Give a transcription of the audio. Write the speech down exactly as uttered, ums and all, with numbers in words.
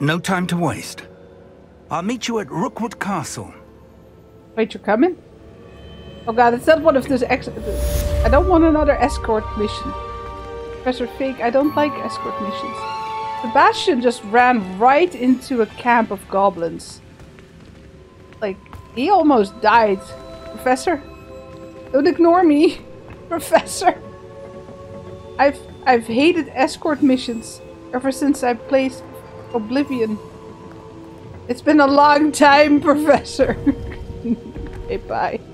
No time to waste. I'll meet you at Rookwood Castle. Wait, you're coming? Oh god, it's not one of those ex- I don't want another escort mission. Professor Fig, I don't like escort missions. Sebastian just ran right into a camp of goblins. Like, he almost died. Professor? Don't ignore me. Professor. I've I've hated escort missions ever since I played Oblivion. It's been a long time, Professor. Okay, bye.